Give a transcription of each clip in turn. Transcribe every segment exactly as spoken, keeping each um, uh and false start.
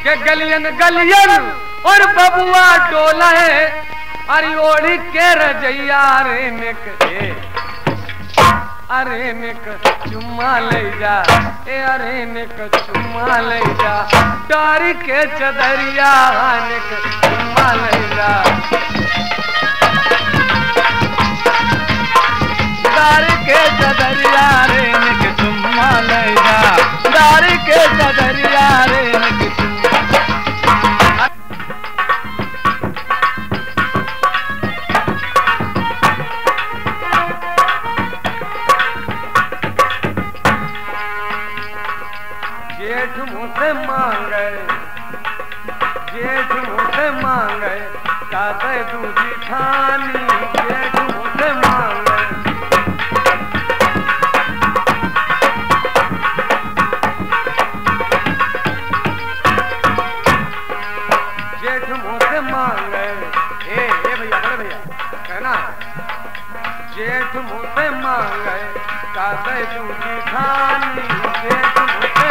के गलियन गलियन और बबुआ डोला है अरे ओढ़ी के रजैया रे निक अरे निक चुम्मा ले जा ए अरे निक चुम्मा ले जा डारी के चदरिया निक चुम्मा ले जा डारी के चदरिया रे निक चुम्मा ले जा डारी के चदरिया रे निक जेठ मुझसे मांगे जेठ मुझसे मांगे कादे दूधी खानी जेठ मुझसे मांगे जेठ मुझसे मांगे ए ए भैया बड़े भैया कहना जेठ मुझसे मांगे कादे दूधी खानी जेठ मुझसे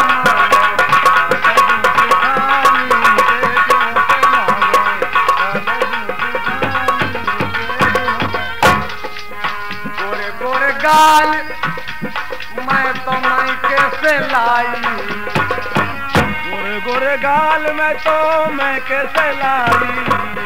गाल मैं तो मैं कैसे लाई गोरे गोरे गाल मैं तो मैं कैसे लाई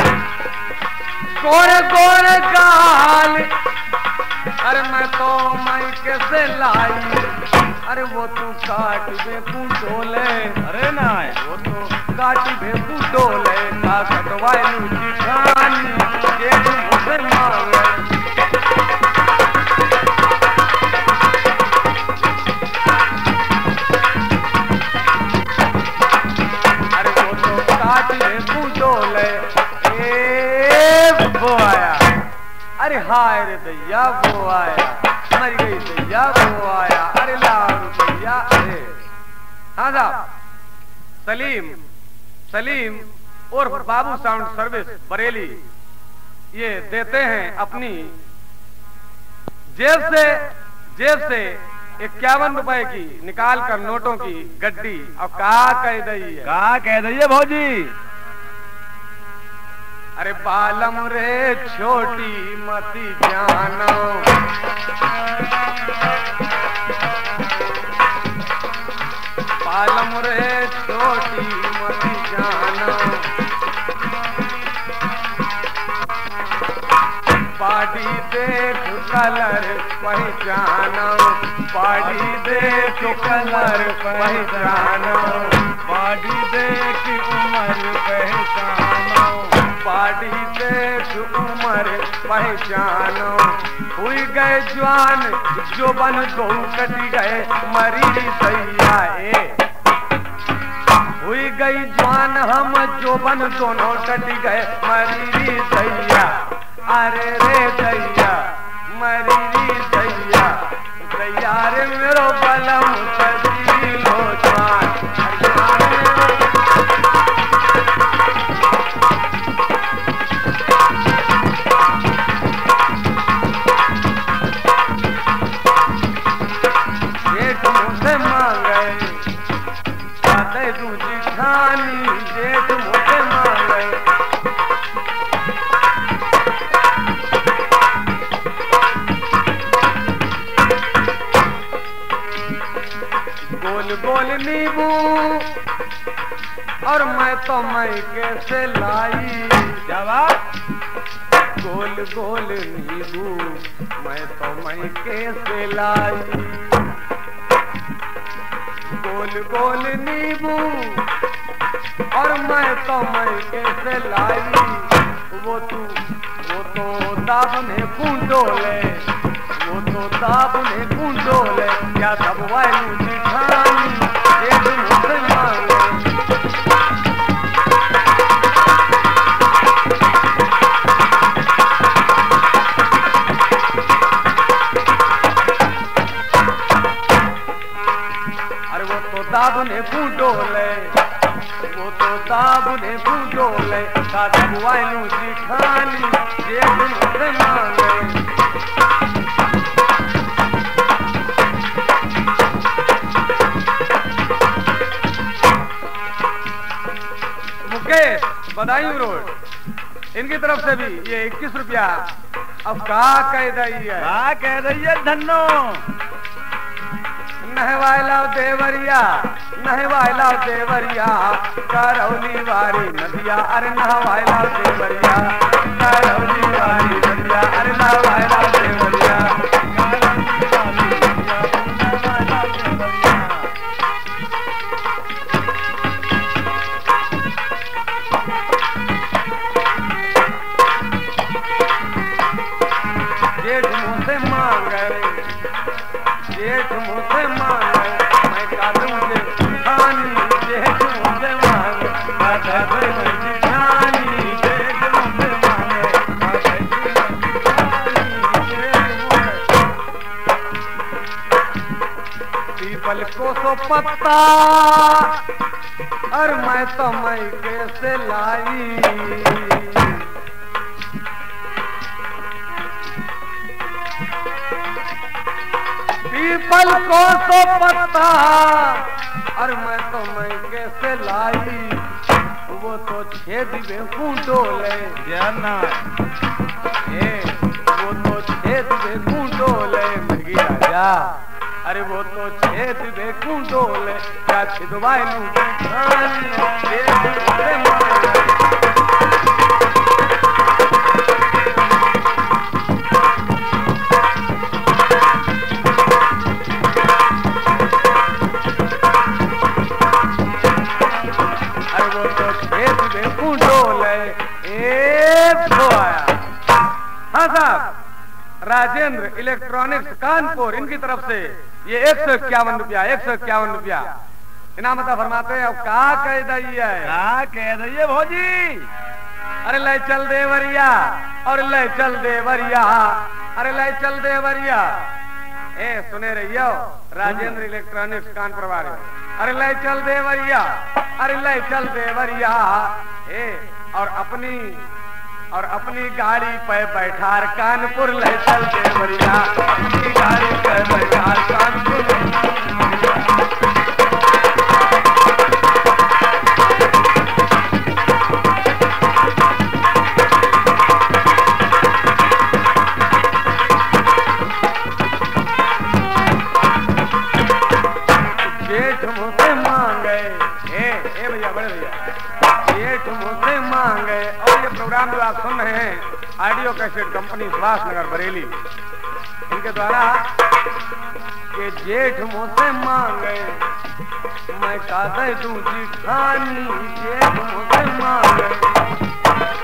गोरे गोरे गाल अरे मैं तो मैं कैसे लाई अरे वो तू काट बे तू डोले अरे ना वो तो काट बे तू डोले का कटवाई लूची खानी ये मुझसे मांगे वो आया अरे हाय रे दैया वो आया मर गई दैया वो आया अरे लाल दैया अरे हाँ साहब सलीम सलीम और बाबू साउंड सर्विस बरेली ये देते हैं अपनी जेब से जेब से इक्यावन रुपए की निकाल कर नोटों की गड्डी और कहा कह दी है कहा कह दी है भौजी अरे बालम रे छोटी मती जानो बालम रे छोटी मती जानो पाड़ी देख कलर पहचानो पाड़ी देख कलर पहचानो पाड़ी देख उम्र पहचानो पाड़ी देख उम्र पहचानो हुई गए जवान जो बन दो कट गए मरी दैया ए हुई गई जवान हम जो बन दोनों कट गए मरी दैया अरे रे दैया मरी दैया दैया रे मेरो बलम सजी लो जवान जेठ मुझसे मांगे कादे दूधी खानी जेठ मुझसे मांगे गोल गोल नींबू और मैं तो मैं कैसे लाई जवाब गोल गोल नींबू मैं तो मैं कैसे लाई गोल गोल नींबू और मैं तो मैं कैसे लाई वो तू वो तो दाबने कुंडोले वो तो दाबने कुंडोले क्या दबवाई लूची खानी ये दिन मुझसे मांगे अरे वो तो दाबने कुंडोले वो तो दाबने कुंडोले का दबवाई लूची खानी ये दिन मुझसे मांगे मुकेश बदायूं रोड, इनकी तरफ से भी ये इक्कीस रुपया। अब का कह दई है, का कह दई है धन्नो। नहवाला देवरिया, नहवाला देवरिया, करौली वारी नदिया, अरे नहवाला देवरिया, करौली वारी नदिया, अरे नहवाला देवरिया। जेठ मुझसे मांगे, जेठ मुझसे मांगे, मैं का दूंगे खानी। जेठ मुझसे मांगे, मैं का दूंगी खानी। जेठ मुझसे मांगे, मैं का दूंगी खानी। पीपल को सो पत्ता और मैं तो मैं कैसे लाई। पीपल को सो पत्ता और मैं तो मैं कैसे लाई। वो तो छेद में कूटो ले जाना, ए वो तो छेद में कूटो ले मृगी राजा। अरे वो तो छेद में कूटो ले क्या छिदवाई लूं राजेंद्र इलेक्ट्रॉनिक्स कानपुर, इनकी तरफ से ये एक सौ इक्यावन रुपया, एक सौ इक्यावन रुपया इनामता फरमाते हैं। अब का कह दई है, का कह दई है भौजी। अरे ले चल देवरिया, और ले चल देवरिया, अरे ले चल देवरिया। ए सुने रहियो राजेंद्र इलेक्ट्रॉनिक्स कानपुर वाले, अरे ले चल देवरिया, अरे ले चल देवरिया। ए और अपनी और अपनी गाड़ी पे बैठार कानपुर ले चल देवरिया, अपनी गाड़ी पे बैठार कानपुर। जेठ मुझसे मांगे, ए ए भैया बड़े भैया, जेठ मुझसे मांगे। और ये प्रोग्राम जो आप सुन रहे हैं audio cassette company Subhash Nagar Bareilly, इनके द्वारा ये जेठ मुझसे मांगे, मैं का दे दूं जिठानी। जेठ मुझसे मांगे,